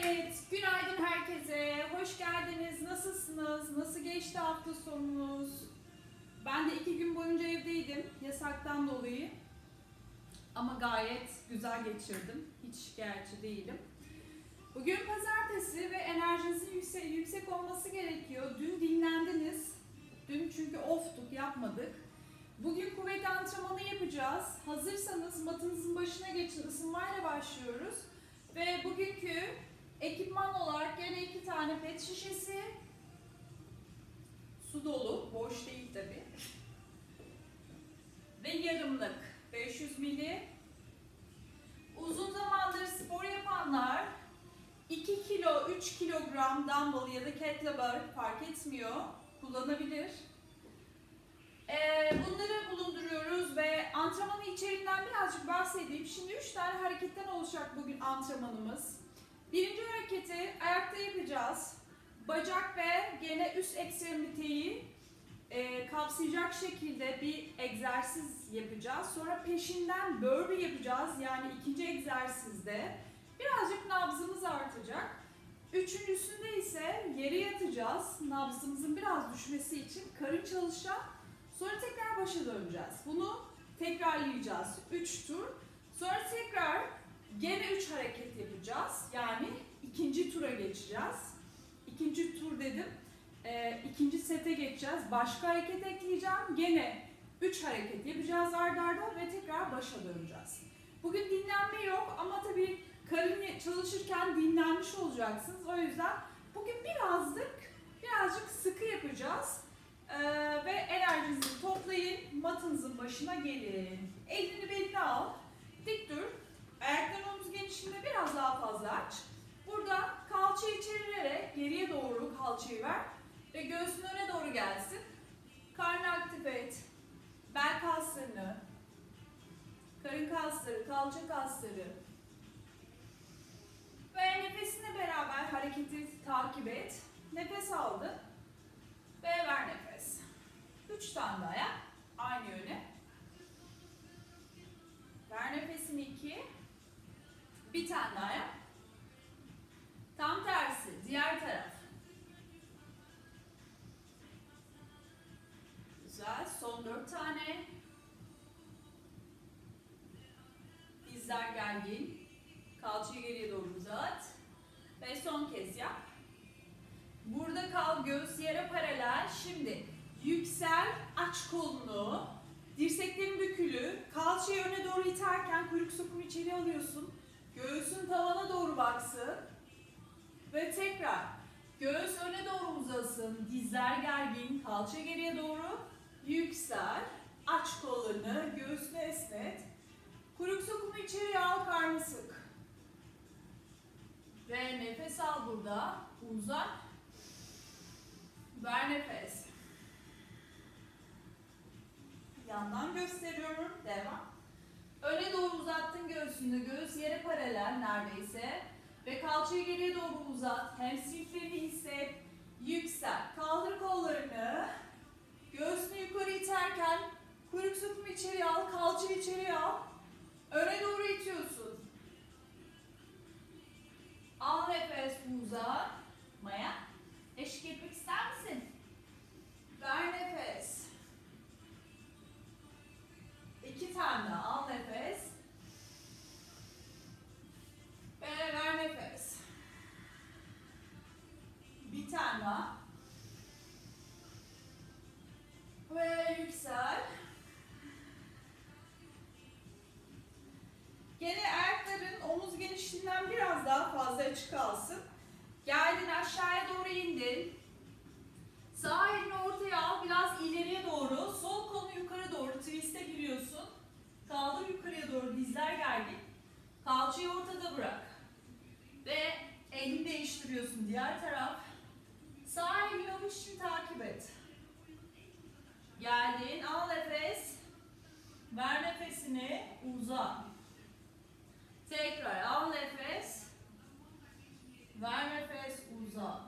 Evet, günaydın herkese. Hoş geldiniz. Nasılsınız? Nasıl geçti hafta sonunuz? Ben de 2 gün boyunca evdeydim yasaktan dolayı. Ama gayet güzel geçirdim. Hiç şikayetçi değilim. Bugün pazartesi ve enerjinizin yüksek olması gerekiyor. Dün dinlendiniz. Dün çünkü off'tuk, yapmadık. Bugün kuvvet antrenmanı yapacağız. Hazırsanız matınızın başına geçin. Isınmayla başlıyoruz. Ve bugünkü ekipman olarak gene 2 tane pet şişesi, su dolu, boş değil tabi, ve yarımlık 500 ml. Uzun zamandır spor yapanlar 2 kilo, 3 kilogram dumbbell ya da kettlebell fark etmiyor, kullanabilir. Bunları bulunduruyoruz ve antrenmanın içeriğinden birazcık bahsedeyim. Şimdi 3 tane hareketten olacak bugün antrenmanımız. Birinci hareketi ayakta yapacağız. Bacak ve gene üst ekstremiteyi kapsayacak şekilde bir egzersiz yapacağız. Sonra peşinden burpee yapacağız. Yani ikinci egzersizde birazcık nabzımız artacak. Üçüncüsünde ise yere yatacağız. Nabzımızın biraz düşmesi için karın çalışacak. Sonra tekrar başa döneceğiz. Bunu tekrarlayacağız 3 tur. Sonra tekrar gene 3 hareket yapacağız. Yani ikinci tura geçeceğiz. İkinci tur dedim. İkinci sete geçeceğiz. Başka hareket ekleyeceğim. Gene 3 hareket yapacağız arda arda ve tekrar başa döneceğiz. Bugün dinlenme yok ama tabii karın çalışırken dinlenmiş olacaksınız. O yüzden bugün birazcık sıkı yapacağız. Ve enerjinizi toplayın. Matınızın başına gelin. Elini beline al. Dik dur. Ayakların omuz genişliğinde biraz daha fazla aç. Burada kalçayı çevirerek geriye doğru kalçayı ver. Ve göğsün öne doğru gelsin. Karnı aktif et. Bel kaslarını, karın kasları, kalça kasları. Ve nefesine beraber hareketi takip et. Nefes aldın. Ve ver nefes. 3 tane daha yap. Aynı yöne. Ver nefesini 2. Bir tane daha yap. Tam tersi. Diğer taraf. Güzel. Son 4 tane. Dizler gergin. Kalçayı geriye doğru uzat. Ve son kez yap. Burada kal, göğüs yere paralel. Şimdi yüksel, aç kolunu. Dirseklerin bükülü. Kalçayı öne doğru iterken kuyruk sokumu içeri alıyorsun. Göğsün tavana doğru baksın. Ve tekrar göğüs öne doğru uzasın. Dizler gergin, kalça geriye doğru. Yüksel, aç kolunu, göğsünü esnet. Kuyruk sokumu içeri al, karnı sık. Ve nefes al burada. Uzat. Ver nefes. Yandan gösteriyorum. Devam. Öne doğru uzattın göğsünü. Göğüs yere paralel neredeyse. Ve kalçayı geriye doğru uzat. Hamstringlerini hisset. Yüksel. Kaldır kollarını. Göğsünü yukarı iterken kuyruk sokumu içeri al. Kalçayı içeri al. Öne doğru itiyorsun. Al nefes. Uzat. Maya. Eşlik etmek ister misin? Ver nefes. 2 tane daha. Al nefes. Ve ver nefes. Bir tane daha. Ve yüksel. Gene ayakların omuz genişliğinden biraz daha fazla açık kalsın. Geldin aşağıya doğru indin. Sağ elini ortaya al, biraz ileriye doğru. Sol kolunu yukarı doğru twist'e giriyorsun. Kaldır yukarıya doğru, dizler gergin. Kalçayı ortada bırak. Ve elini değiştiriyorsun diğer taraf. Sağ elini avuç için takip et. Geldin, al nefes. Ver nefesini, uza. Tekrar al nefes. Ver nefes, uza.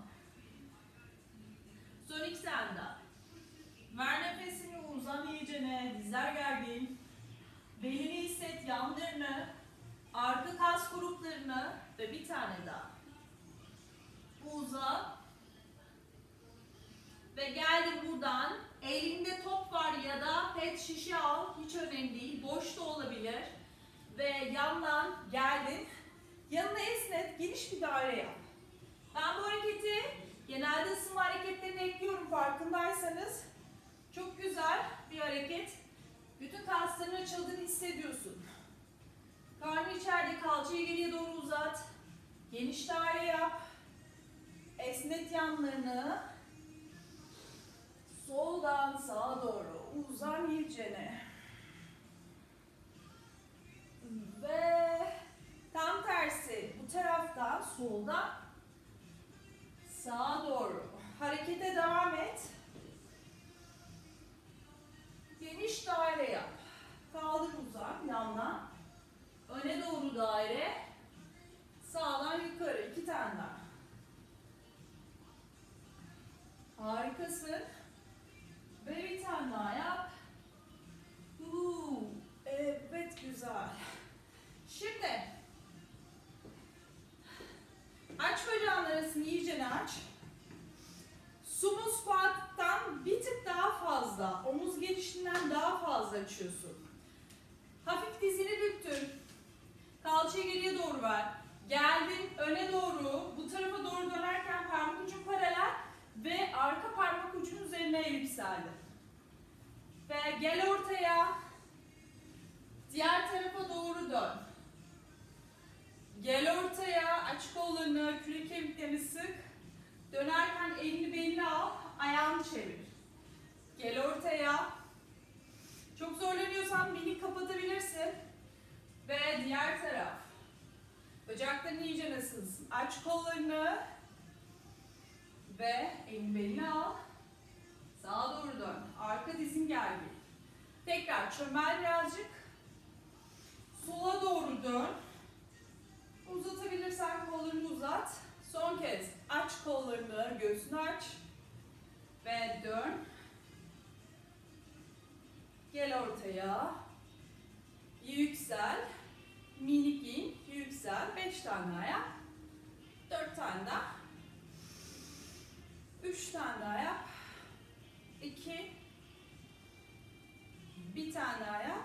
Son 2 tane daha. Ver nefesini, uzan iyicene. Dizler gergin. Belini hisset, yanlarını. Arka kas gruplarını. Ve bir tane daha. Uzat. Ve geldin buradan. Elinde top var ya da pet şişe al. Hiç önemli değil. Boş da olabilir. Ve yandan geldin. Yanına esnet. Geniş bir daire yap. Ben bu hareketi genelde ısınma hareketlerine ekliyorum farkındaysanız. Çok güzel bir hareket. Bütün kasların açıldığını hissediyorsun. Karnı içeride, kalçayı geriye doğru uzat. Geniş daire yap. Esnet yanlarını. Soldan sağa doğru uzan iyicene. Ve tam tersi bu taraftan soldan sağa doğru. Harekete devam et. Geniş daire yap. Kaldır uzan yandan. Öne doğru daire. Sağdan yukarı. 2 tane daha. Harikasın. Ve bir tane daha yap. Evet, güzel. Şimdi aç bacağın arasını iyice aç. Sumo squat'tan bir tık daha fazla, omuz genişliğinden daha fazla açıyorsun. Hafif dizini büktün. Kalçayı geriye doğru ver. Geldin öne doğru, bu tarafa doğru dönerken parmak ucun paralel ve arka parmak ucun üzerine yükseldi. Ve gel ortaya. Diğer tarafa doğru dön. Gel ortaya, aç kollarını, kürek kemiklerini sık. Dönerken elini belini al, ayağını çevir. Gel ortaya. Çok zorlanıyorsan belini kapatabilirsin. Ve diğer taraf. Bacakların iyice ısınsın. Aç kollarını. Ve elini belini al. Sağa doğru dön. Arka dizin geldi. Tekrar çömel birazcık. Sola doğru dön. Uzatabilirsen kollarını uzat. Son kez aç kollarını, göğsünü aç. Ve dön. Gel ortaya. Yüksel. Minik in, yüksel. 5 tane daha yap. 4 tane daha. 3 tane daha yap. 2. Bir tane daha yap.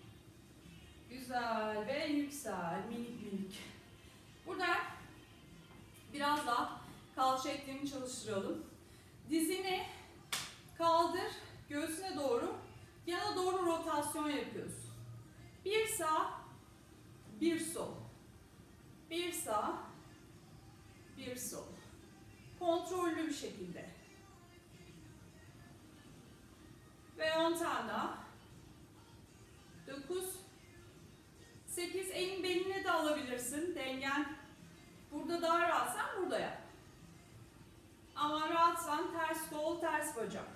Güzel ve yüksel. Minik minik. Burada biraz daha kalça eklemini çalıştıralım. Dizini kaldır. Göğsüne doğru. Yana doğru rotasyon yapıyorsun. Bir sağ, bir sol. Bir sağ, bir sol. Kontrollü bir şekilde. Ve 10 tane daha. 9, 8, elin beline de alabilirsin. Dengen burada daha rahatsan burada yap. Ama rahatsan ters kol, ters bacak.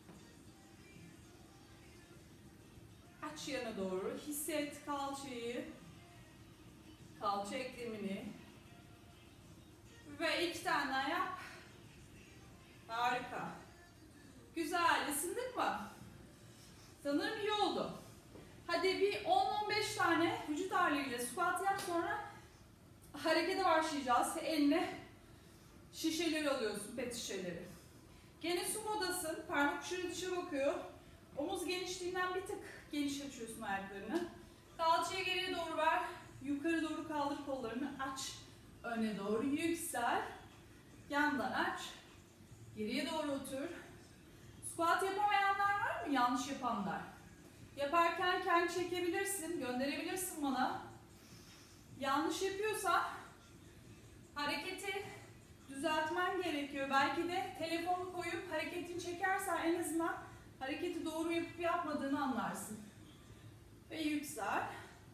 Aç yana doğru. Hisset kalçayı. Kalça eklemini. Ve 2 tane daha yap. Harika. Güzel. Isındık mı? Sanırım iyi oldu. Hadi bir 10-15 tane vücut ağırlığıyla squat yap, sonra harekete başlayacağız. Eline şişeleri alıyorsun, pet şişeleri. Gene sumodasın. Parmak uçları dışa bakıyor. Omuz genişliğinden bir tık geniş açıyorsun ayaklarını. Kalçayı geriye doğru ver. Yukarı doğru kaldır kollarını. Aç. Öne doğru yüksel. Yandan aç. Geriye doğru otur. Squat yapamayanlar var mı? Yanlış yapanlar. Yaparken kendi çekebilirsin. Gönderebilirsin bana. Yanlış yapıyorsan hareketi düzeltmen gerekiyor. Belki de telefonu koyup hareketini çekersen en azından hareketi doğru yapıp yapmadığını anlarsın. Ve yüksel.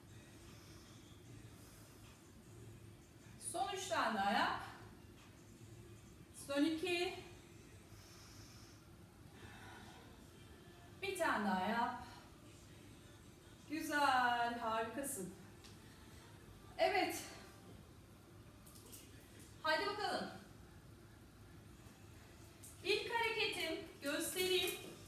Son 3 tane daha yap. Son 2. Bir tane daha yap. Güzel, harikasın. Evet. Hadi bakalım. İlk hareketim göstereyim.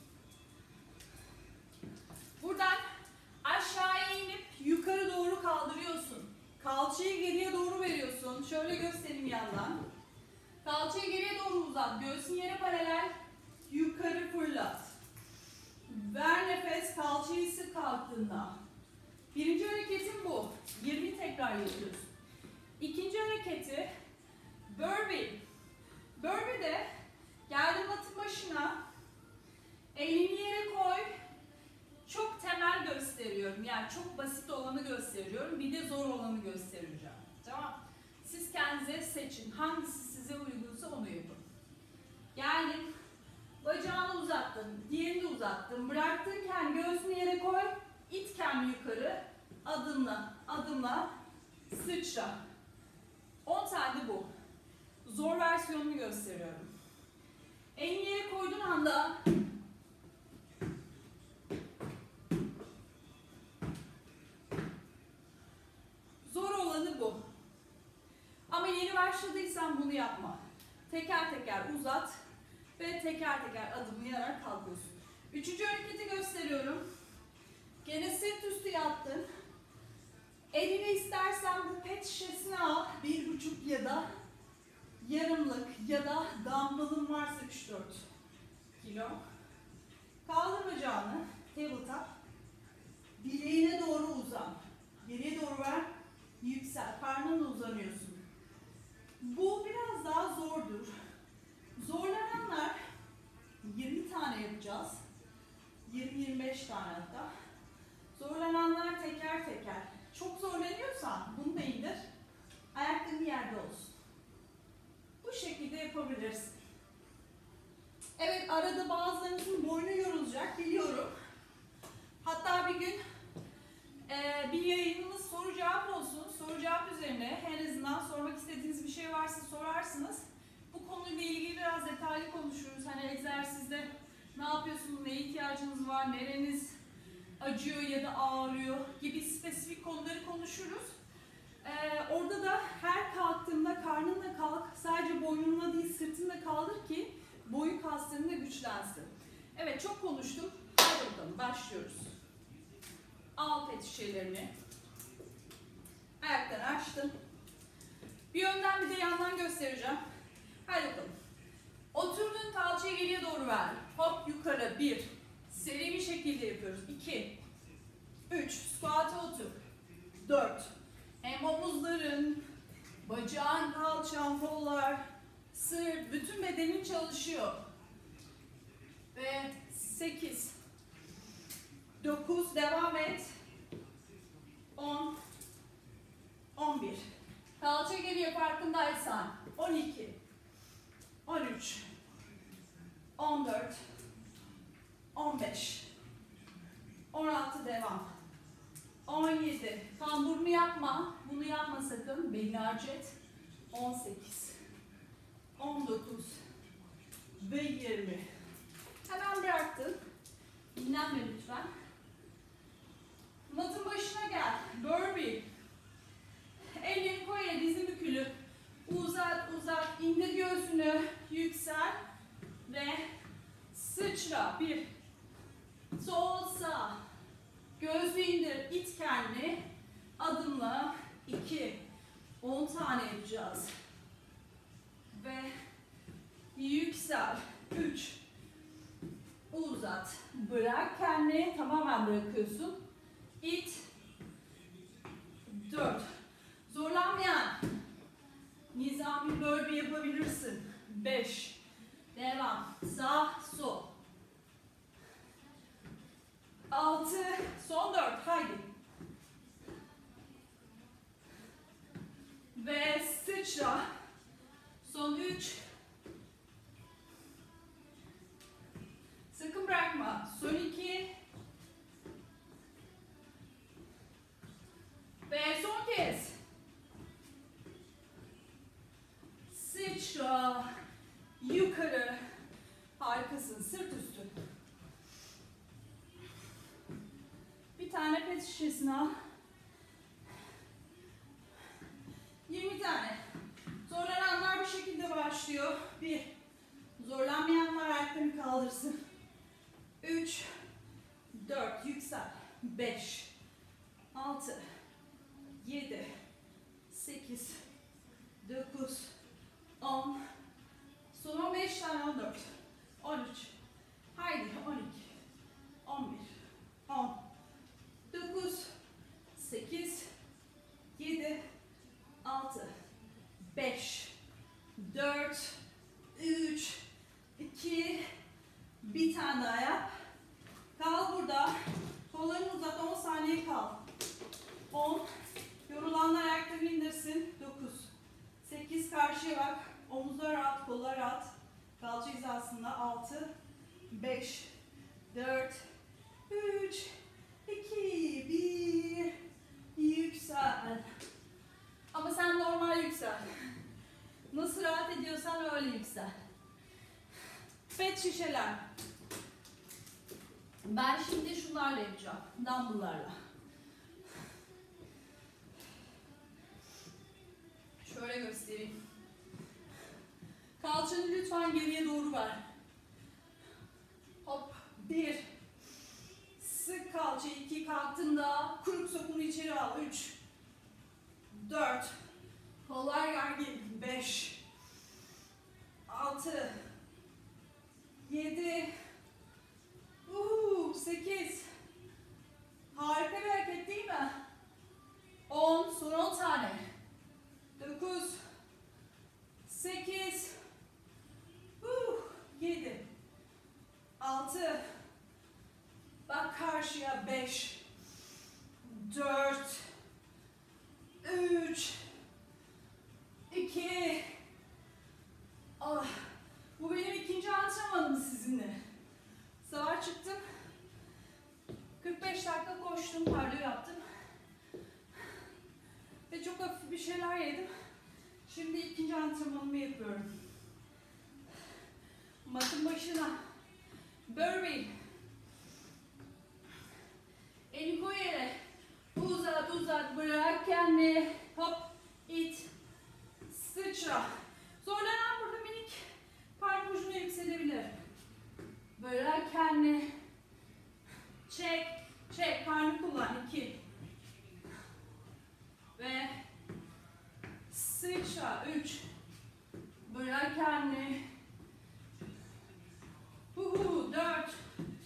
Buradan aşağıya inip yukarı doğru kaldırıyorsun. Kalçayı geriye doğru veriyorsun. Şöyle göstereyim yandan. Kalçayı geriye doğru uzat. Göğsün yere paralel. Yukarı fırlat. Ver nefes. Kalçayı sık kalktığında. Birinci hareketim bu. 20 tekrar yapıyoruz. İkinci hareketi burpee. Burpee'de geldim matın başına. Elini yere koy. Çok temel gösteriyorum. Yani çok basit olanı gösteriyorum. Bir de zor olanı göstereceğim. Tamam. Siz kendinize seçin. Hangisi size uygunsa onu yapın. Geldim. Bacağını uzattın. Diğerini uzattın. Bıraktın kendini. Göğsünü yere koy. İt kendini yukarı. Adımla. Adımla. Sıçra. 10 tane bu. Zor versiyonunu gösteriyorum. Elini yere koyduğun anda zor olanı bu. Ama yeni başladıysan bunu yapma. Teker teker uzat ve teker teker adımlayarak kalkıyorsun. Üçüncü hareketi gösteriyorum. Gene sırt üstü yattın. Elini istersen bu pet şişesini al. 1,5 ya da yarımlık ya da dumbbell'ın varsa 3-4 kilo. Kaldır bacağını. Tabletop. Bileğine doğru uzan. Geriye doğru ver. Yüksel. Karnınla uzanıyorsun. Bu biraz daha zordur. Zorlananlar 20 tane yapacağız. 20-25 tane hatta. Zorlananlar teker teker. Çok zorlanıyorsan bunu da indir. Ayakların yerde olsun. Bu şekilde yapabilirsin. Evet, arada bazılarınızın boynu yorulacak biliyorum. Hatta bir gün bir yayınımız soru cevap olsun. Soru cevap üzerine en azından sormak istediğiniz bir şey varsa sorarsınız. Bu konuyla ilgili biraz detaylı konuşuruz. Hani egzersizde ne yapıyorsunuz, neye ihtiyacınız var, nereniz acıyor ya da ağrıyor gibi spesifik konuları konuşuruz. Orada da her kalktığında karnınla kalk, sadece boynunla değil sırtınla kaldır ki boyun kaslarında güçlensin. Evet, çok konuştum. Hadi bakalım başlıyoruz. Al pet şişelerini. Ayaklarını açtın. Bir önden bir de yandan göstereceğim. Hadi bakalım. Oturdun, kalçayı geriye doğru ver. Hop yukarı. 1. Seri bir şekilde yapıyoruz. 2. 3. Squat'a otur. 4. Hem omuzların, bacağın, kalçan, kollar, sırt, bütün bedenin çalışıyor. Ve 8. 9. Devam et. 10. 11. Kalça geriye farkındaysan. 12. 13. 14. 15. 16 devam. 17. Kamburunu yapma. Bunu yapma sakın. Belini harcet. 18. 19. Ve 20. Hemen bıraktın. Dinlenme lütfen. Matın başına gel. Burpee. Ellerini koy yere, dizin bükülü. Uzat uzat. İndir göğsünü. Yüksel. Ve sıçra. 1. Sol sağ. Göğsü indir. İt kendini. Adımla. 2. 10 tane yapacağız. Ve yüksel. 3. Uzat. Bırak kendini. Tamamen bırakıyorsun. İt. 4. Zorlanmayan nizami burpee yapabilirsin. 5. Devam. Sağ, sol. 6. Son 4. Haydi. Ve sıçra. Son 3. Sakın bırakma. Son 2. Ve son kez. Sıçra. Yukarı. Harikasın. Sırt üstü. Bir tane pet şişesini al. 20 tane. Zorlananlar bir şekilde başlıyor. 1. Zorlanmayanlar ayaklarını kaldırsın. 3. 4. Yüksel. 5. 6. 7. 8. 9. 10. 5, 4, 3, 2, bir tane daha yap. Kal burada. Kollarını uzat, 10 saniye kal. 10, yorulanlar ayaklarını indirsin. 9, 8, karşıya bak. Omuzlar rahat, kollar rahat. Kalça hizasında. 6, 5, 4, 3, 2, 1, yüksel. Ama sen normal yüksel. Nasıl rahat ediyorsan öyle yüksel. Pet şişeler. Ben şimdi şunlarla yapacağım. Dumbbell'larla. Şöyle göstereyim. Kalçanı lütfen geriye doğru ver. Hop. 1. Sık kalça. 2. Kalktığında kuyruk sokunu içeri al. 3. 4. Kollar gergin. 5. 6. 7. 8. Harika bir hareket değil mi? 10. Son 10 tane. 9. 8. 7. 6. Bak karşıya. 5. 4. 3. 2. Bu benim ikinci antrenmanım sizinle. Sabah çıktım. 45 dakika koştum, kardiyo yaptım. Ve çok hafif bir şeyler yedim. Şimdi ikinci antrenmanımı yapıyorum. Matın başına. Burpee. Elini koy yere. Uzat uzat, bırak kendini. Hop, it. Sıçra. Zorlanan burada minik parmak ucuna yükselebilir. Bırak kendini. Çek. Çek. Karnı kullan. 2. Ve sıçra. 3. Bırak kendini. 4.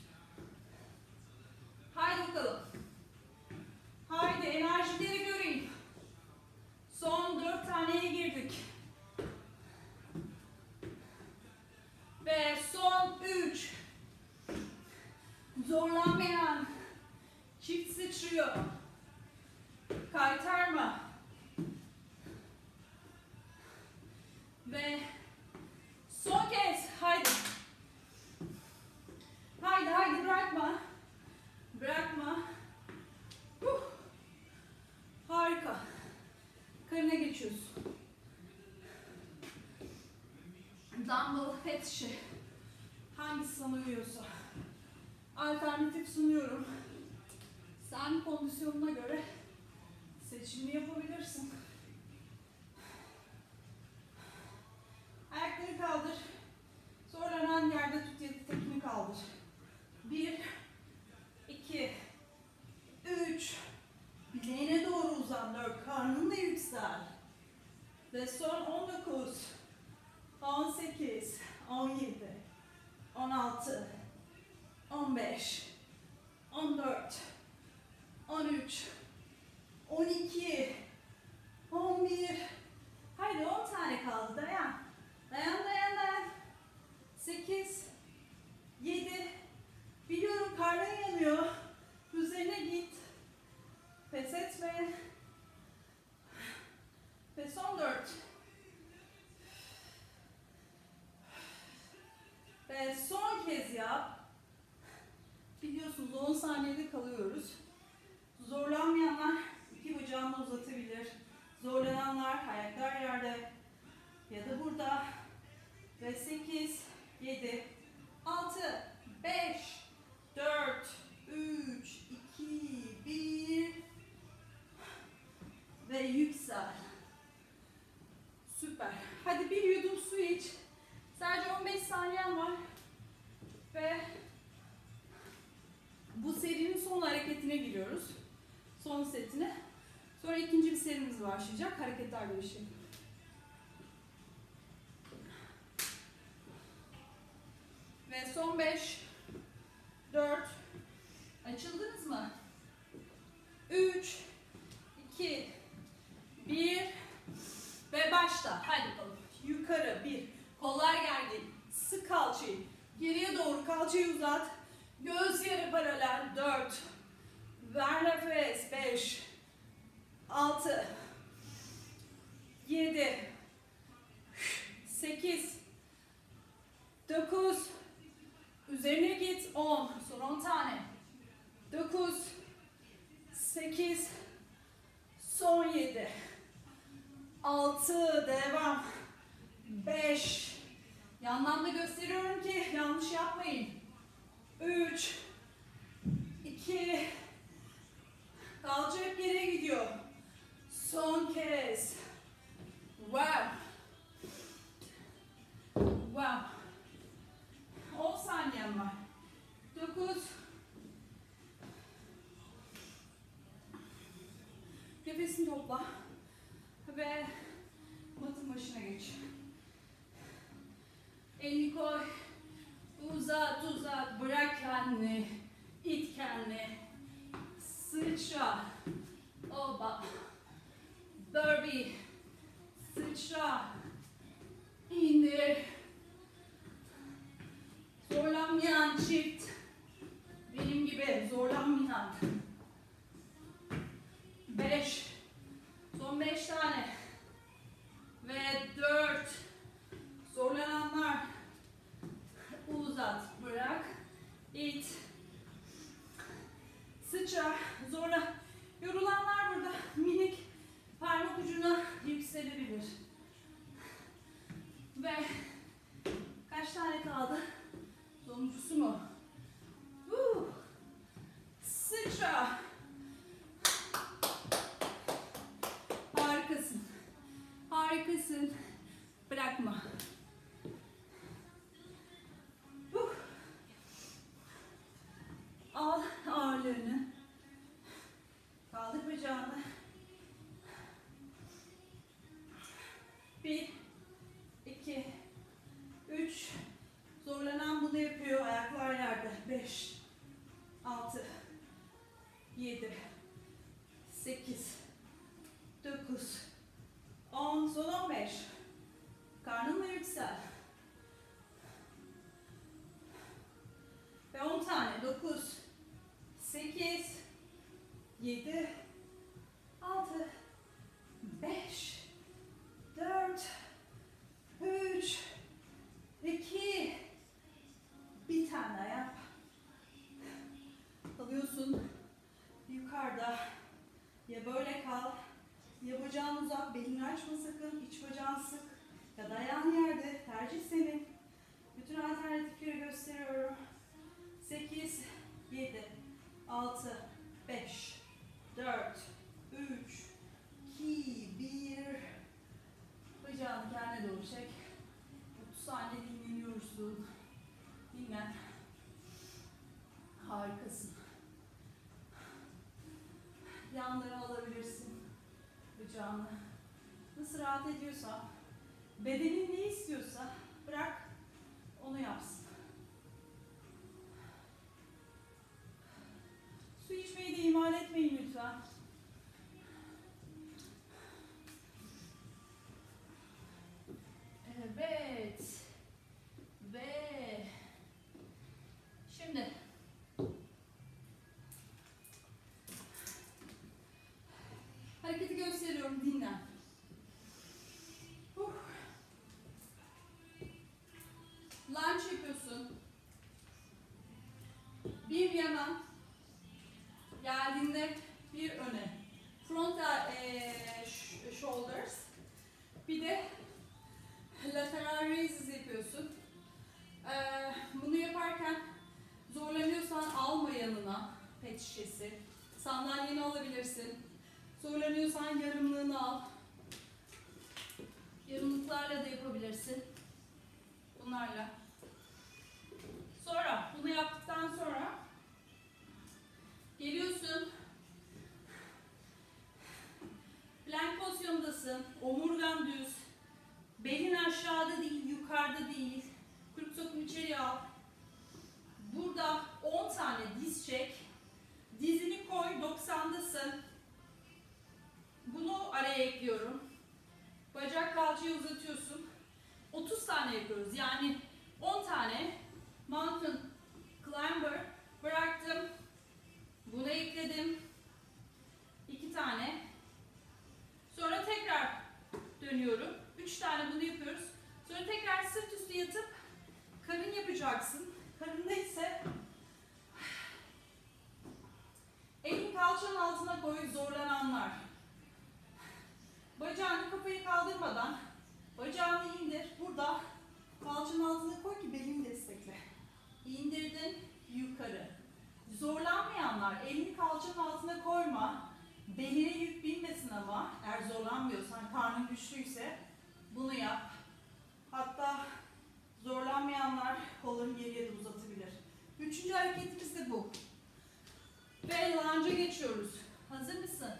Haydi bakalım. Haydi enerjileri göreyim. Son 4 taneye girdik. Ve son 3. Zorlanmayan. Çift sıçrıyor. Kaytarma. Ve son kez. Haydi. Haydi haydi, bırakma. Bırakma. Harika. Karına geçiyoruz. Dumbbell, pet şişe. Hangisi sana uyuyorsa. Alternatif sunuyorum. Sen kondisyonuna göre seçimini yapabilirsin. Ayakları kaldır. Zorlanan yerde tut ya da tekini kaldır. 1, 2, 3. Bileğine doğru uzan. 4. Karnınla yüksel. Ve son 19, 18, 17, 16, 15, 14, 13, 12, 11. Haydi 10 tane kaldı. Dayan. Dayan dayan dayan. 8, 7. Biliyorum karnın yanıyor. Üzerine git. Pes etme. Ve son 4. Ve son kez yap. Biliyorsunuz 10 saniyede kalıyoruz. Zorlanmayanlar iki bacağını uzatabilir. Zorlananlar ayaklar yerde ya da burada. Ve 8, 7, 6, 5, 4, 3, 2, 1 ve yüksel. Süper. Hadi bir yudum su iç. Sadece 15 saniyen var. Ve bu serinin son hareketine giriyoruz. Son setine. Sonra ikinci bir serimiz başlayacak. Hareketler değişecek. Ve son 5, 4, açıldınız mı? 3, 2, 1 ve başla. Başla. Haydi bakalım. Yukarı 1. Kollar gergin. Sık kalçayı. Geriye doğru kalçayı uzat. Göğüs yarı paralel. 4. Ver nefes. 5. 6. 7. 8. 9. Üzerine git. 10. Son 10 tane. 9. 8. Son 7. 6. Devam. 5. Yandan da gösteriyorum ki yanlış yapmayın. 3. 2. Kalça hep geriye gidiyor. Son kez. Wow. Wow. 10 saniyem var. 9. Nefesini topla. Ve matın başına geç. Elini koy. Uzat uzat. Bırak kendini. İt kendini. Sıçra. Oba. Burpee. Sıçra. İndir. Zorlanmayan çift. Benim gibi zorlanmayan. 5. Son 5 tane. Ve 4. Zorlananlar. Uzat. Bırak. İt. Sıçra. Zorla. Yorulanlar burada minik parmak ucuna yükselebilir. Ve kaç tane kaldı? Sonuncusu mu? Sıçra. Harikasın. Harikasın. Bırakma. Al ağırlığını. Kaldır bacağını. 1, 2, 3. Zorlanan bunu yapıyor. Ayaklar yerde. 5, 6, 7, 8, 9, 10. Son 15. Karnınla yüksel. Ve 10 tane. 9, 8, 7, 6, 5, 4, 3, 2, bir tane daha yap. Alıyorsun. Yukarıda. Ya böyle kal. Ya bacağını uzat. Belini açma sakın. İç bacağını sık. Ya da ayağın yerde. Tercih senin. Bütün alternatifleri gösteriyorum. 8, 7, 6, 5, 4, 3, 2, 1. Bacağını kendine doğru çek. 30 saniye dinleniyorsun. Dinlen. Harikasın. Yanlara alabilirsin bacağını. Nasıl rahat ediyorsan, bedenin ne istiyorsa bırak onu yapsın. Su içmeyi de ihmal etmeyin lütfen. Evet. Ve şimdi hareketi gösteriyorum, dinlen. Lunge yapıyorsun. Bir yana geldiğinde bir öne. Front shoulders. Bir de lateral raises yapıyorsun. Bunu yaparken zorlanıyorsan alma yanına pet şişesi. Sandalyeni alabilirsin. Zorlanıyorsan yarımlığını al. Yarımlıklarla da yapabilirsin. Bunlarla. Sonra bunu yaptıktan sonra geliyorsun. Plank pozisyondasın. Omurgan düz. Belin aşağıda değil, yukarıda değil. Kürk sokum içeriye al. Burada 10 tane diz çek. Dizini koy, 90'dasın. Bunu araya ekliyorum. Bacak kalçayı tane yapıyoruz. Yani 10 tane mountain climber bıraktım. Bunu ekledim. 2 tane. Sonra tekrar dönüyorum. 3 tane bunu yapıyoruz. Sonra tekrar sırt üstü yatıp karın yapacaksın. Karında ise elini kalçanın altına koy, zorlananlar. Bacağını, kafayı kaldırmadan bacağını indir. Burada kalçanın altına koy ki belini destekle. İndirdin, yukarı. Zorlanmayanlar elini kalçanın altına koyma. Beline yük binmesin ama eğer zorlanmıyorsan, karnın güçlüyse bunu yap. Hatta zorlanmayanlar kollarını geriye de uzatabilir. Üçüncü hareketimiz de bu. Ve lunge'a geçiyoruz. Hazır mısın?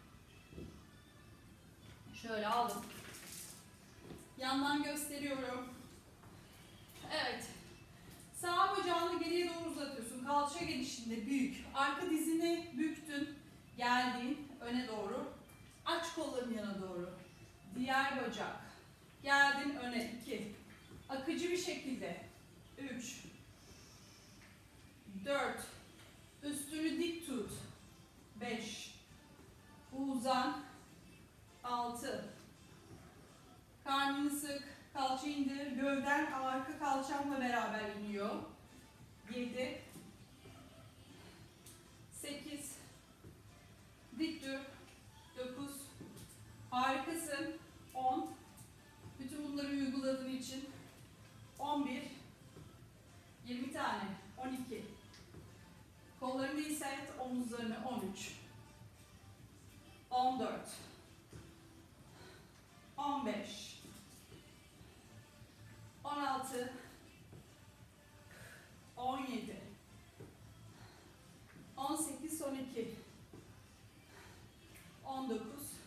Şöyle aldım. Yandan gösteriyorum. Evet. Sağ bacağını geriye doğru uzatıyorsun. Kalça genişliğinde büyük. Arka dizini büktün. Geldin öne doğru. Aç kollarını yana doğru. Diğer bacak. Geldin öne. 2. Akıcı bir şekilde. 3. 4. Üstünü dik tut. 5. Uzan. 6. Karnını sık. Kalça indir. Gövden arka kalçanla beraber iniyor. 7. 8. Dik dur. 9. Harikasın. 10. Bütün bunları uyguladığın için 11. 20 tane. 12. Kollarını hisset. Omuzlarını 13. 14. 15. 16. 17. 18. Son 2. 19.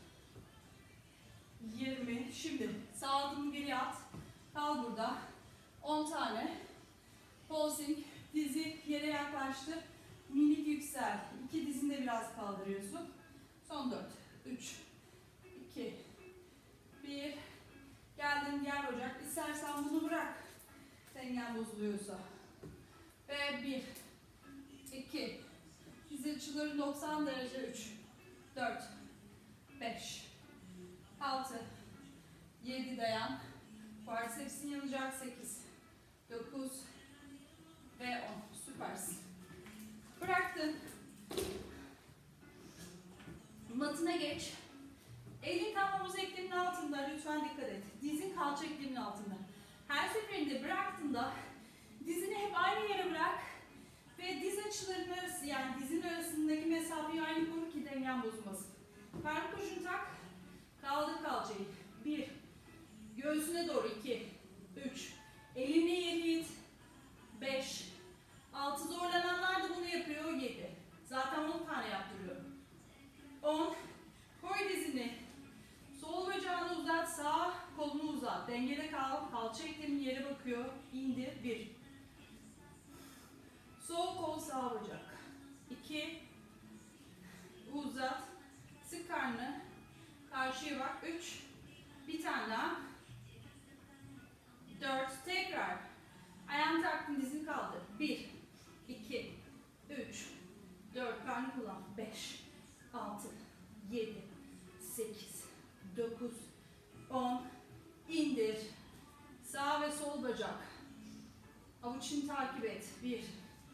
20. Şimdi sağ adımı geri at. Kal burada. 10 tane. Pulsing. Dizi yere yaklaştı. Minik yüksel. 2 dizini de biraz kaldırıyorsun. Son 4. 3. 2. 1. Geldin diğer bacak. İstersen bunu bırak. Dengen bozuluyorsa. Ve 1. 2. Dizi açıları 90 derece. 3. 4. 5. 6. 7 dayan. Quadriceps'in yanacak. 8. 9. Ve 10. Süpersin. Bıraktın. Matına geç. Elin tam omuz ekleminin altında. Lütfen dikkat et. Dizin kalça ekleminin altında. Her seferinde bıraktığında dizini hep aynı yere bırak. Ve diz açılarının arası, yani dizin arasındaki mesafeyi aynı koru ki dengen bozulmasın. Karnı koşun tak. Kaldır kalçayı. 1. Göğsüne doğru. 2. 3. Elini yere it. 5. 6. Zorlananlar da bunu yapıyor. 7. Zaten 10 tane yaptırıyorum. 10. Koy dizini. Sol bacağını uzat. Sağ kolunu uzat. Dengede kal. Kalça eklemin yere bakıyor. İndir. 1. Sol kol sağ bacak. 2. Uzat. Sık karnını. Karşıya bak. 3. Bir tane daha. 4. Tekrar. Ayağını taktın, dizini kaldır. 1. 2. 3. 4. Karnı kullan. 5. 6. 7. 8. 9. 10. İndir. Sağ ve sol bacak. Avuç içini takip et. 1.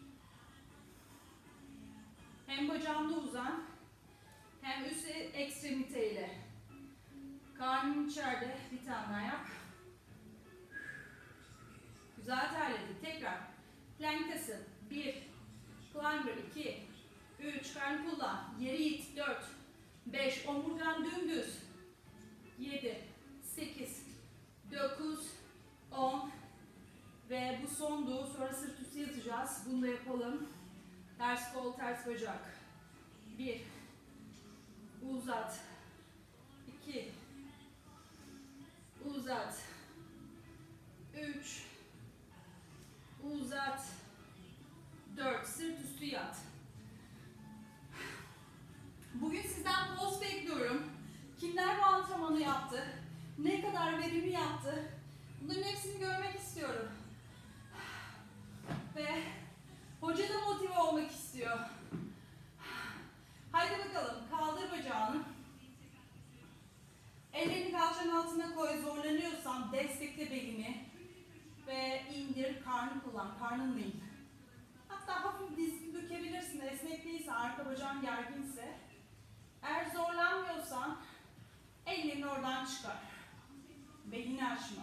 Hem bacağında uzan, hem üst ekstremiteyle. Karnın içeride. Bir tane daha yap. Güzel terledik. Tekrar. Planktasın. 1. Climber. 2. 3. Karnı kullan. Yeri it. 4. 5. Omurgan dümdüz. 7. 8. 9. 10. Ve bu sondu. Sonra sırt üstü yatacağız. Bunu da yapalım. Ters kol, ters bacak. 1. Uzat. 2. Uzat. 3. Uzat. 4. Sırt üstü yat. Bugün sizden poz bekliyorum. Kimler bu antrenmanı yaptı? Ne kadar verimli yaptı? Bunların hepsini görmek istiyorum. Ve hoca da motive olmak istiyor. Haydi bakalım, kaldır bacağını. Ellerini kalçanın altına koy, zorlanıyorsan destekle belini. Ve indir, karnı kullan, karnınla in. Hatta hafif dizini bükebilirsin, esnek değilse, arka bacağın gerginse. Eğer zorlanmıyorsan, ellerini oradan çıkar. Belini açma.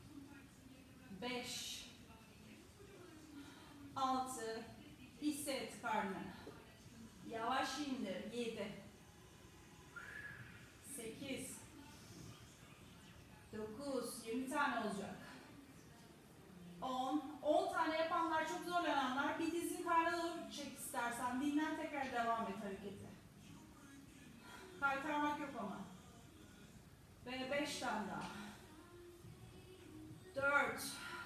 5, 6, hisset karnını. Yavaş indir, 7, 8, 9, 20 tane olacak. 10 tane yapanlar, çok zorlananlar, bir dizini karnına doğru çek istersen, dinlen, tekrar devam et harekete. Kaytarmak yok ama. Ve 5 tane daha. 4,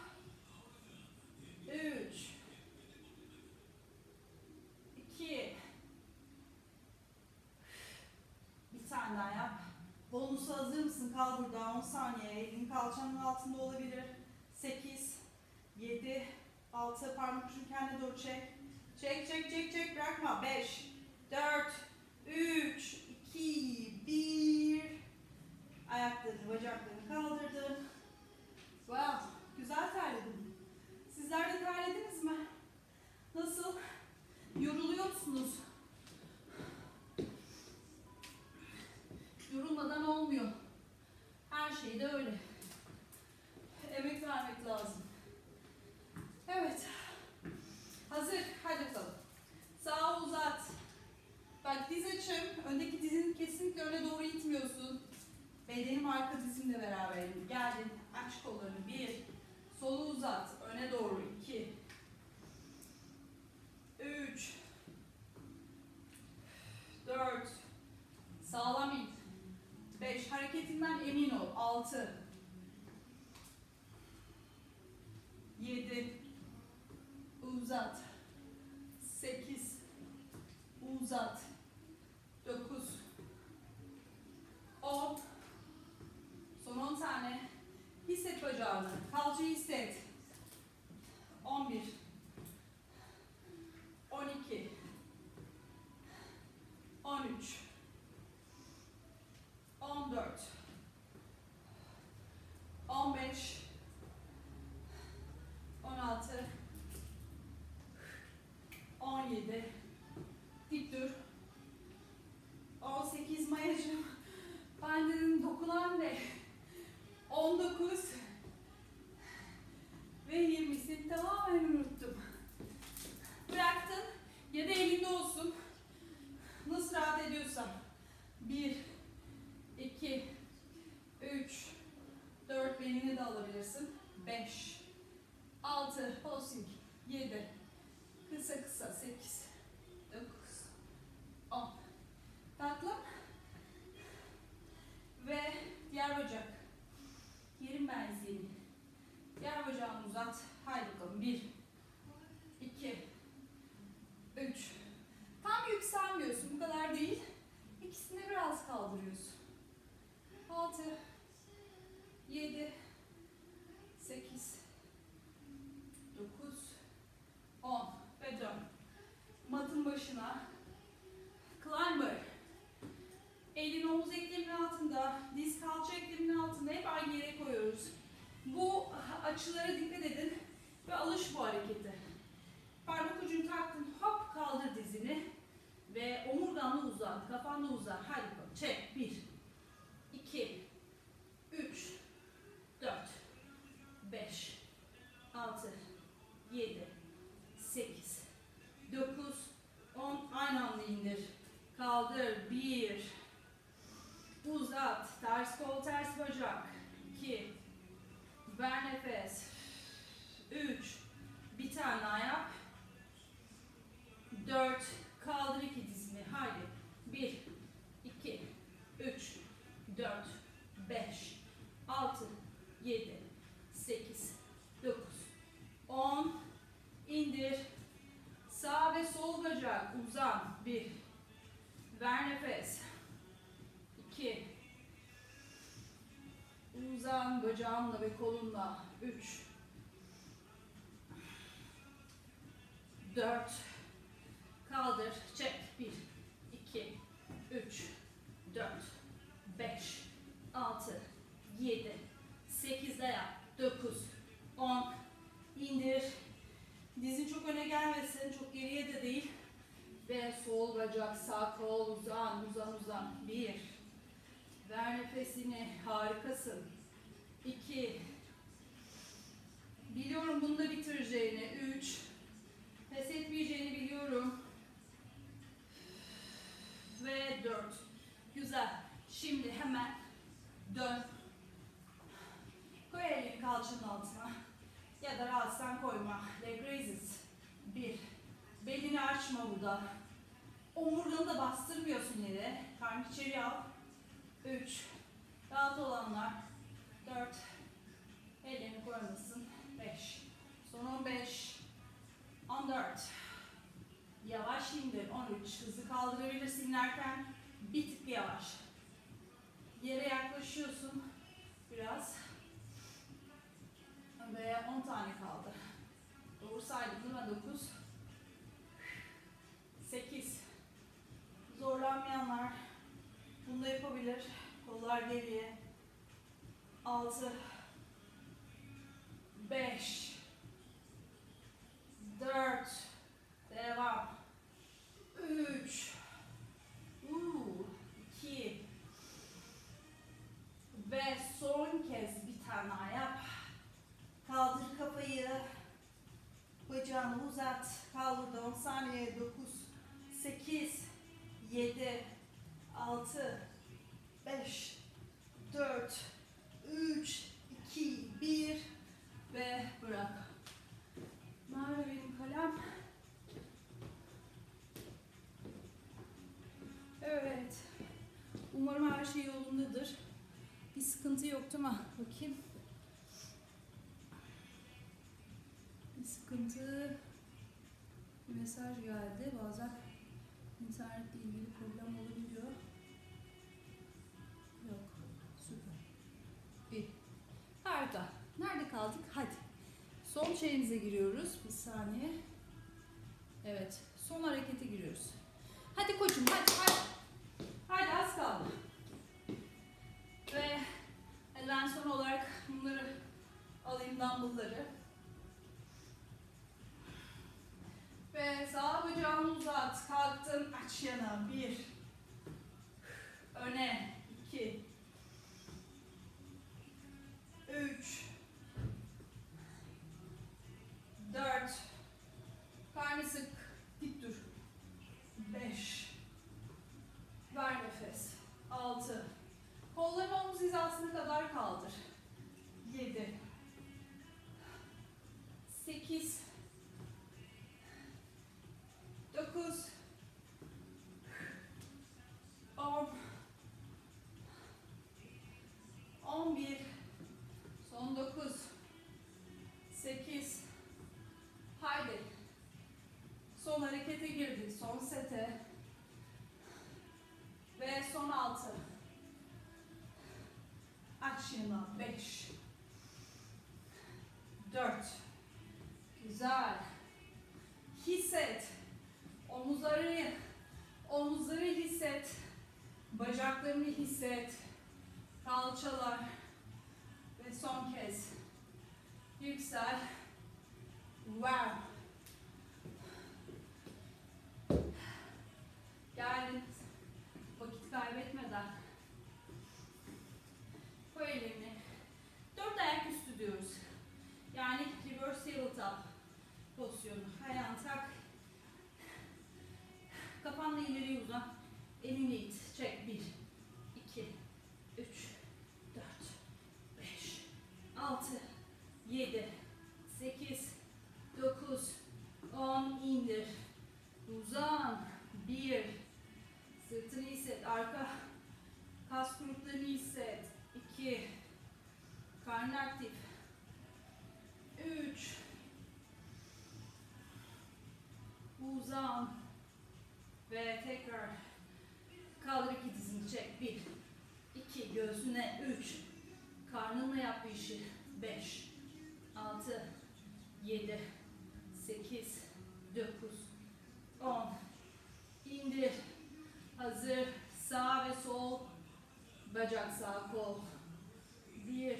3, 2, bir tane daha yap. Bonusu hazır mısın? Kal burada 10 saniye. Elin kalçanın altında olabilir. 8, 7, 6, parmak ucunu kendine doğru çek. Çek, çek, çek, çek, bırakma. 5, 4, 3, 2, 1. Ayaklarını, bacaklarını kaldırdın. Wow, güzel terledin. Sizler de terlediniz mi? Nasıl? Yoruluyor musunuz? Yorulmadan olmuyor. Her şey de öyle. Emek vermek lazım. Evet. Hazır. Hadi bakalım. Sağa uzat. Bak, diz açım. Öndeki dizini kesinlikle öne doğru itmiyorsun. Bedenim arka dizimle beraber. Geldin. Aç kollarını. 1. Solu uzat. Öne doğru. 2. 3. 4. Sağlam it. 5. Hareketinden emin ol. 6. 7. Uzat. 8. Uzat. 9. 10. Son 10 tane. Hisset bacağını. Kalçayı hisset. 11. 12. 13. 14. 15. 16. 17. Dik dur. 18 Mayacığım. Ben dedim dokunan ne? 19. Ve 20'si tamamen unuttum. Bıraktın. Ya da elinde olsun. Nasıl rahat ediyorsan. 1, 2, 3, 4, belini de alabilirsin. 5, 6, pulsing, 7, kısa kısa, 8, 9, 10. Tatlı. Ve diğer bacak. Yerim ben izleyeyim. Diğer bacağını uzat. Haydi bakalım. 1, 2, 3. Tam yükselmiyorsun. Bu kadar değil. İkisini biraz kaldırıyorsun. 6, 7, 8, 9, 10 ve dön. Matın başına. Climber. Elini omuz ekleminin altında, diz kalça ekleminin altında, hep aynı yere koyuyoruz. Bu açılara dikkat edin ve alış bu harekete. Parmak ucunu taktın, hop kaldır dizini ve omurganla uzat, kafanla uzat. Hadi bakalım. Çek. 1, 2, 3, 4, 5, 6, 7, 8, 9, 10. Aynı anda indir. Kaldır. 1, uzat. Ters kol, ters bacak. 2, ver nefes. 3, bir tane daha yap. 4, kaldır 2 dizini. Haydi. 1, 2, 3, 4, 5, 6, 7, 8, 9, 10. İndir. Sağ ve sol bacak uzan. 1, ver nefes. 2, uzan bacağınla ve kolunla. 3, 4, kaldır, çek. 1, 2, 3, 4, 5, 6, 7, 8 de yap. 9, 10, indir. Dizin çok öne gelmesin, çok geriye de değil. Ve sol bacak, sağ kol, uzan, uzan, uzan. 1, ver nefesini, harikasın. 2, biliyorum bunu da bitireceğini. 3, pes etmeyeceğini biliyorum. Ve 4, güzel. Şimdi hemen dön. Koy elini kalçanın altına. Ya da rahatsan koyma. Leg raises. 1, belini açma burada. Omurganı da bastırmıyorsun yere. Karnı içeri al. 3, rahat olanlar. 4, ellerini koymasın. 5, son 15, 14, yavaş indir. 13, hızlı kaldırabilirsin inerken. Bir tık yavaş. Yere yaklaşıyorsun biraz. Ve 10 tane kaldı. Doğru saydım değil mi? 9, 8, zorlanmayanlar bunu da yapabilir. Kollar geriye. 6, 5, 4, devam. 3, 2 ve son kez bir tane daha yap. Kaldır kafayı. Bacağını uzat. Kaldır 10 saniye. 9, 8, 7, 6, 5, 4, 3, 2, 1 ve bırak. Nerede benim kalem? Evet. Umarım her şey yolundadır. Bir sıkıntı yok değil mi? Bakayım. Bir sıkıntı. Bir mesaj geldi. Bazen internetle ilgili problem olabiliyor. Yok. Süper. Bir. Harika. Nerede kaldık? Hadi. Son şeyimize giriyoruz. Bir saniye. Evet. Son harekete giriyoruz. Hadi koçum. Hadi. Hadi. Hadi az kaldı. Ve ben son olarak bunları alayım, dumbbellları. Ve sağ bacağını uzat. Kalktın. Aç yana. 1. Öne. 2. 3. 4. Karnı sık. Dik dur. 5. Ver nefes. 6. Kollarını omuz hizasına kadar kaldır. 7. 8. 9. 10. 11. Son 9. 8. Haydi. Son harekete girdik. Son sete. Ve son 6. Aç yana. 5. 4. Güzel. Hisset. Omuzları hisset. Bacaklarını hisset. Kalçalar. Ve son kez. Yüksel. Wow. Geldin. Vakit kaybetmeden. Koy ellerini. 4 ayak üstü diyoruz. Yani reverse tabletop pozisyonu. Ayağını tak. Kafanla ileriye uzan. Elini it. Çek. 1, 2, 3, 4, 5, 6, 7, 8, 9, 10. İndir. Uzan. 1. Sırtını hisset. Arka kas gruplarını hisset. 2. Karnın aktif. 3. Uzan. Ve tekrar kaldır iki dizini çek. 1, 2, göğsüne. 3. Karnınla yap bu işi. 5, 6, 7, 8, 9, 10. İndir. Hazır. Sağ ve sol. Bacak sağ kol. 1,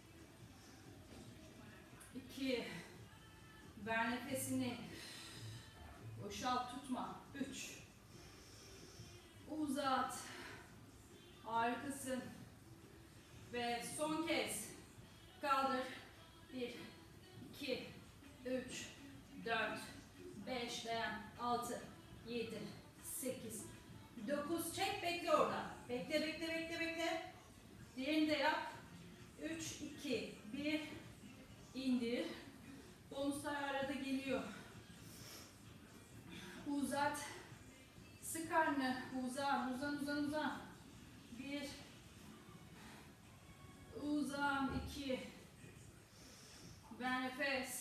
2. Ver nefesini. Boşalt, tutma. 3. Uzat. Harikasın. Ve son kez. Kaldır. 1, 2, 3, 4, 5, dayan. 6, 7, 8, 9. Çek, bekle orada. Bekle, bekle, bekle, bekle. Diğerini de yap. 3, 2, 1. İndir. Bonuslar arada geliyor. Uzat. Sık karnını. Uzan, uzan, uzan, uzan. 1. Uzan. 2. Ver nefes.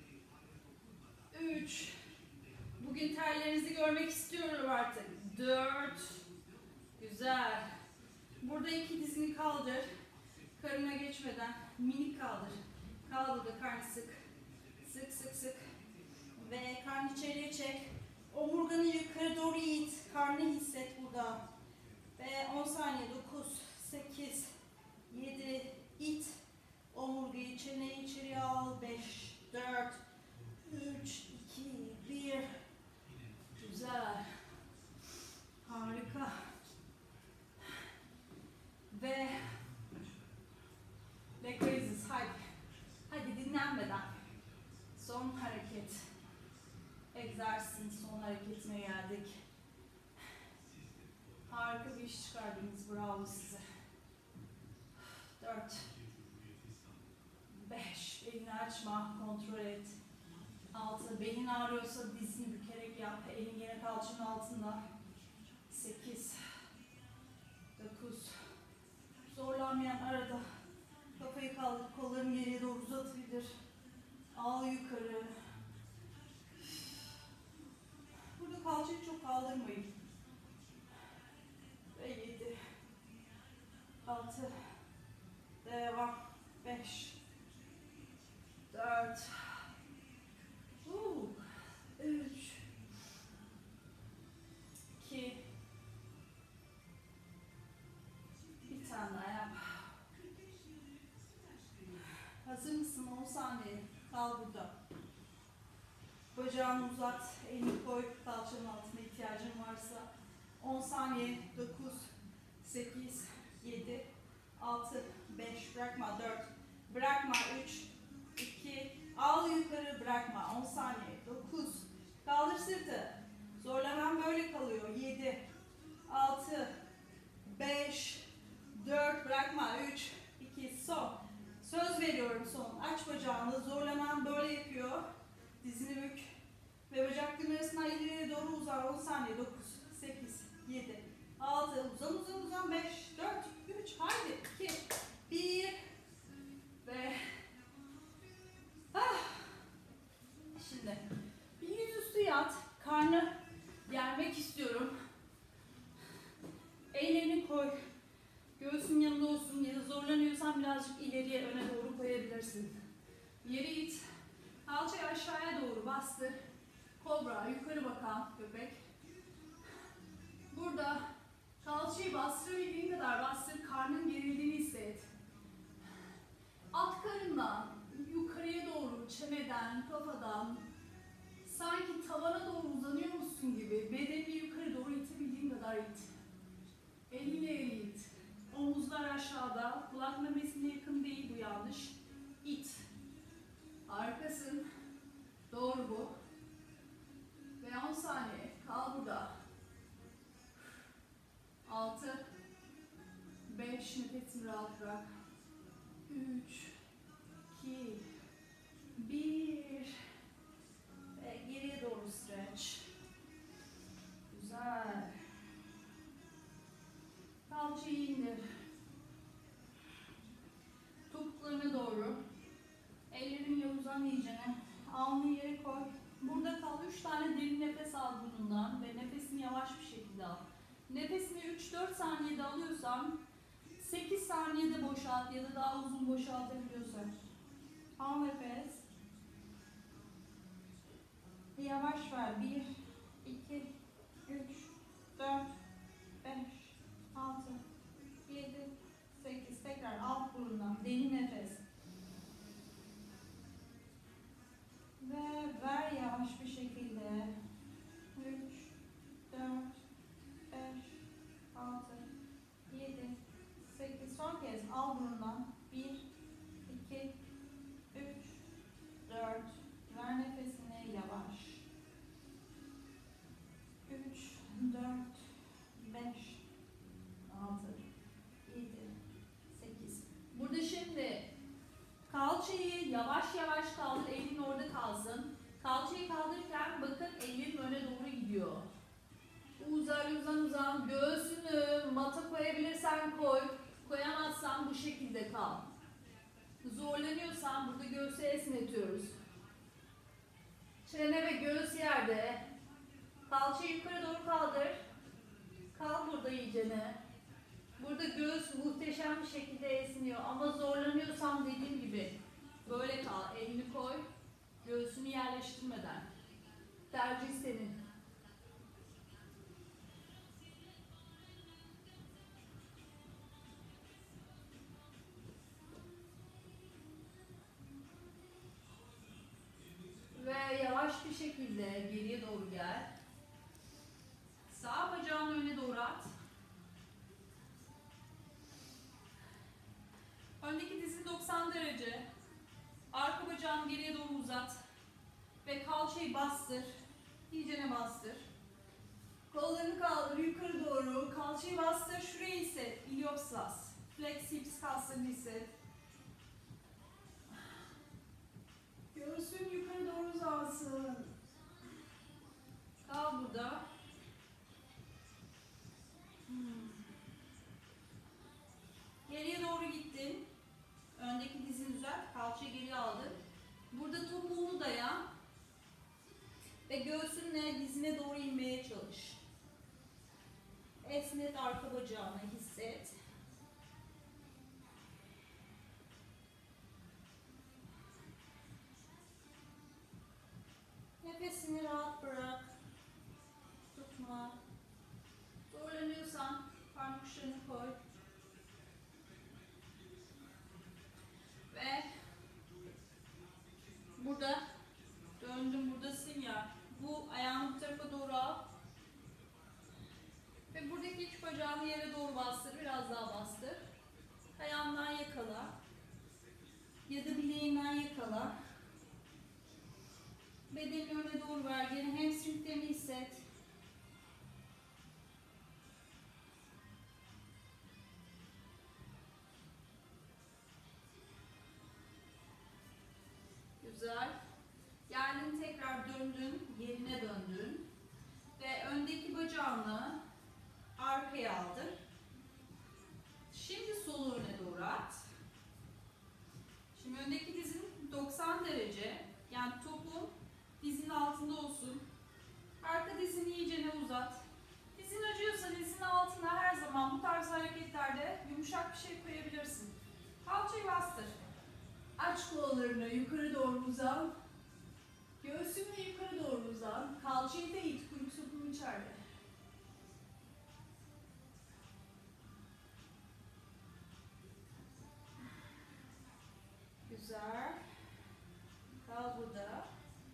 3. Bugün terlerinizi görmek istiyorum artık. 4. Güzel. Burada 2 dizini kaldır. Karına geçmeden minik kaldır. Kaldır da karnı sık. Sık sık sık. Ve karnı içeriye çek. Omurganı yukarı doğru it. Karnı hisset burada. Ve 10 saniye. 9, 8, 7, it. Omurgayı çeneyi içeriye al. 5, 4, 3, 2, 1. Güzel. Harika. Ve leg raises. Hadi. Hadi dinlenmeden. Son hareket. Egzersizin son hareketine geldik. Harika bir iş çıkardınız. Bravo size. 4, 5. Elini açma. Kontrol et. 6. Belin ağrıyorsa dizini bükerek yap. Elin gene kalçanın altında. 8, 9. Zorlanmayan arada kafayı kaldır. Kollarını geriye doğru uzatabilir. Al yukarı. Burada kalçayı çok kaldırmayın. Ve 7, 6, devam. 5, 4, 3, 2, bir tane daha yap. Hazır mısın? 10 saniye. Kal burada. Bacağını uzat. Elini koy. Kalçanın altına ihtiyacın varsa. 10 saniye. 9, 8, 7, 6, 5. Bırakma. 4. Bırakma. 3, 2. Al yukarı. Bırakma. 10 saniye. 9. Kaldır sırtı. Zorlanan böyle kalıyor. 7, 6, 5, 4. Bırakma. 3, 2. Son. Söz veriyorum son. Aç bacağını. Zorlanan böyle yapıyor. Dizini bük. Ve bacakların arasından ileriye doğru uzar. 10 saniye. 9, 8, 7, 6. Uzan uzan uzan. 5, 4, 3. Haydi. 2, 1. Ve şimdi bir yüzüstü yat. Karnı germek istiyorum. Ellerini koy. Göğsün yanında olsun ya da zorlanıyorsan birazcık ileriye öne doğru koyabilirsin. Yeri it. Kalçayı aşağıya doğru bastır. Kobra, yukarı bakan köpek. Burada kalçayı bastırabildiğin kadar bastır. Karnın gerildiğini hisset. Alt karından yukarıya doğru çeneden, kafadan sanki tavana doğru uzanıyormuşsun gibi bedenini yukarı doğru itebildiğin kadar it. Eliyle eli it. Omuzlar aşağıda. Kulak memesine yakın değil, bu yanlış. İt. Harikasın. Doğru bu. Ve 10 saniye. Kal burada. 6, 5, nefesini rahat bırak. 3, 2, 1. Ve geriye doğru stretch. Güzel. Kalçayı indir. Topuklarına doğru. Ellerinle uzan iyicene. Alnı yere koy. Burada kal. 3 tane derin nefes al burnundan ve nefesini yavaş bir şekilde al. Nefesini 3-4 saniyede alıyorsan 8 saniyede boşalt ya da daha uzun boşaltabiliyorsan. Al nefes. Yavaş ver. 1, 2, 3, 4, 5, 6, 7, 8. Tekrar alt burundan. Derin nefes. Ve ver yavaş bir şekilde. 3, 4, 5, 6, 7, 8. Son kez al burundan. 1, 2, 3, 4. Ver nefesini yavaş. 3, 4, 5, 6, 7, 8. Burada şimdi kalçayı yavaş yavaş kaldır. Elin orada kalsın. Kalçayı kaldırırken bakın elin öne doğru gidiyor. Uzan. Göğsünü mata koyabilirsen koy. Koyamazsan bu şekilde kal. Zorlanıyorsan burada göğsü esnetiyoruz. Çene ve göğüs yerde. Kalçayı yukarı doğru kaldır. Kal burada iyicene. Burada göğüs muhteşem bir şekilde esniyor. Ama zorlanıyorsan dediğim gibi böyle kal. Elini koy. Göğsünü yerleştirmeden. Tercih senin. Ve yavaş bir şekilde geriye doğru gel. Sağ bacağını öne doğru at. Öndeki dizin 90 derece. Arka bacağını geriye doğru uzat. Ve kalçayı bastır. İyicene bastır. Kollarını kaldır yukarı doğru. Kalçayı bastır. Şurayı hisset. Iliopsas. Flex hips kaslarını hisset. Göğsün yukarı doğru uzansın. Kal burada. Geriye doğru gittin. Öndeki dizini düzelt. Kalçayı geriye aldın. Burada topuğunu dayan. Ve göğsünle dizine doğru inmeye çalış. Esnet arka bacağını hisset. Nefesini rahat bırak. Tutma. Zorlanıyorsan parmak uçlarını koy. Ve burada döndüm, buradasın ya. Bu ayağını bu tarafa doğru al. Ve buradaki iç bacağını yere doğru bastır. Biraz daha bastır. Ayağından yakala. Ya da bileğinden yakala. Bedeni öne doğru ver. Gene hamstringlerini hisset. Güzel. Geldin tekrar döndün. Yerine döndün. Ve öndeki bacağını arkaya aldır. Şimdi solu öne doğru at. Şimdi öndeki dizin 90 derece. Yani topun dizin altında olsun. Arka dizini iyicene uzat. Dizin acıyorsa dizin altına her zaman bu tarz hareketlerde yumuşak bir şey koyabilirsin. Kalçayı bastır. Aç kollarını yukarı doğru uzan. Göğsünü yukarı doğru uzan. Kalçayı da it. Kuyruk sokumu içeride. Güzel. Kal burada.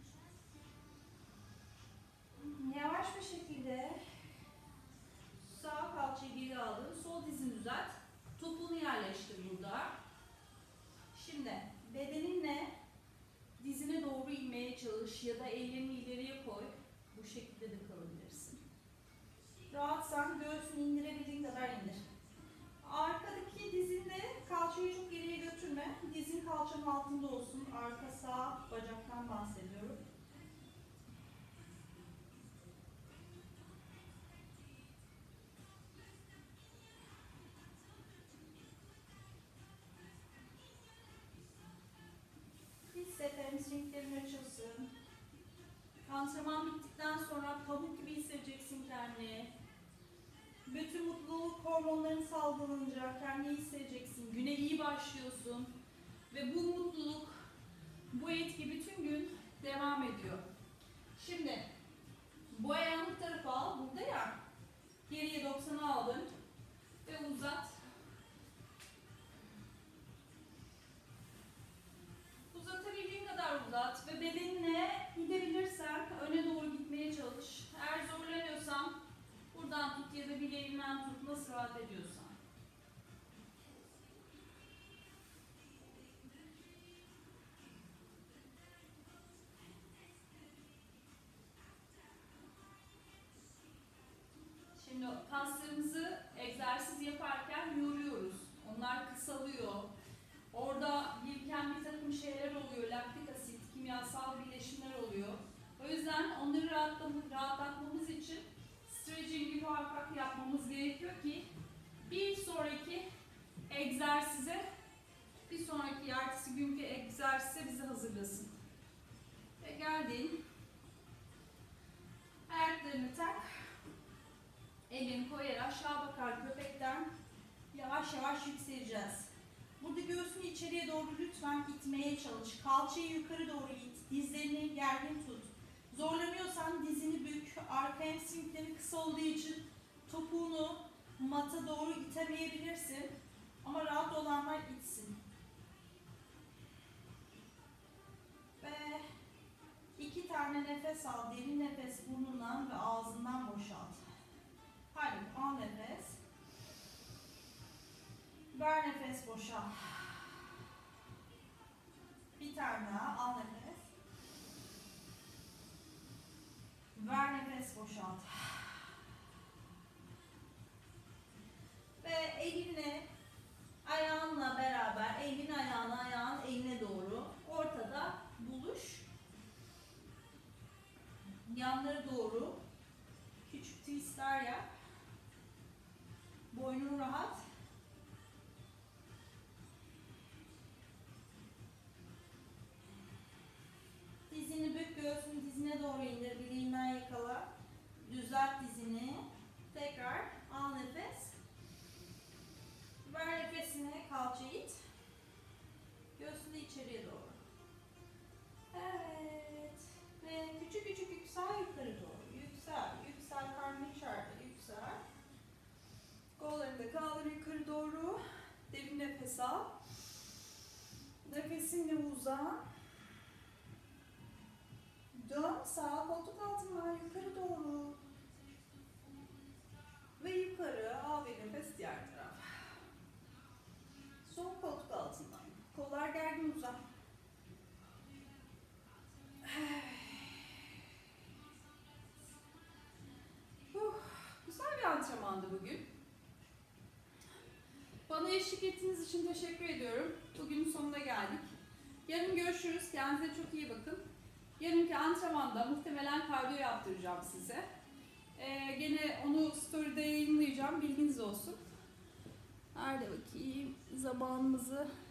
Yavaş bir şekilde sağ kalçayı geri aldın. Sol dizini düzelt. Topuğunu yerleştir burada. Şimdi bedeninle dizine doğru inmeye çalış ya da ellerini ileriye koy. Bu şekilde de kalabilirsin. Rahatsan göğsünü indirebildiğin kadar indir. Arkadaki dizinde kalçayı çok geriye götürme. Dizin kalçanın altında olsun. Arka sağ bacaktan bahsediyorum. Hisset, hamstringlerin açılsın. Antrenman bittikten sonra pamuk gibi hissedeceksin kendini. Bütün mutluluk hormonların salgılanacak, kendini hissedeceksin. Güne iyi başlıyorsun ve bu mutluluk, bu etki bütün gün devam ediyor. Şimdi bu ayağını bu tarafa al, burada ya, geriye 90'ı aldın ve uzat. Uzatabildiğin kadar uzat ve bedenine gidebilirsen öne doğru gitmeye çalış. Eğer zorlanıyorsan buradan tut ya da bileğinden tut, nasıl rahat ediyorsan. Şimdi kaslarımızı egzersiz yaparken yoruyoruz. Onlar kısalıyor. Orada biriken bir takım şeyler oluyor. Laktik asit, kimyasal birleşimler oluyor. O yüzden onları rahatlatmamız için stretching gibi hareket yapmamız gerekiyor ki bir sonraki egzersize, bir sonraki ertesi günkü egzersize bizi hazırlasın. Ve geldin. Ayaklarını tak. Elini koyarak aşağı bakar köpekten yavaş yavaş yükseleceğiz. Burada göğsünü içeriye doğru lütfen itmeye çalış. Kalçayı yukarı doğru it. Dizlerini gergin tut. Zorlanıyorsan dizini bük. Arka hamstringleri kısa olduğu için topuğunu mata doğru itemeyebilirsin. Ama rahat olanlar itsin. Ve 2 tane nefes al. Derin nefes burnundan ve ağzından boşalt. Haydi al nefes. Ver nefes boşalt. Bir tane daha al nefes. Ver nefes boşalt. Ve elinle ayağınla beraber, elin ayağına, ayağın eline doğru ortada buluş. Yanlara doğru küçük twistler yap. Boynun rahat. Dizini bük, göğsünü dizine doğru indir, bileğinden yakala. Düzelt dizini. Tekrar al nefes. Ver nefesini, kalçayı it. Göğsünü içeriye doğru. Evet. Ve küçük küçük yüksel yukarı doğru. Yüksel, yüksel, karnını içeride yüksel. Kollarını da kaldır yukarı doğru. Derin nefes al. Nefesinle uzan. Dön sağ koltuk altına yukarı doğru. Ve yukarı al bir nefes diğer taraf. Sol koltuk altından. Kollar gergin uzan. Güzel bir antrenmandı bugün. Bana eşlik ettiğiniz için teşekkür ediyorum. Bugünün sonuna geldik. Yarın görüşürüz. Kendinize çok iyi bakın. Yarınki antrenmanda muhtemelen kardiyo yaptıracağım size. Gene onu story'de yayınlayacağım. Bilginiz olsun. Nerede bakayım? Zamanımızı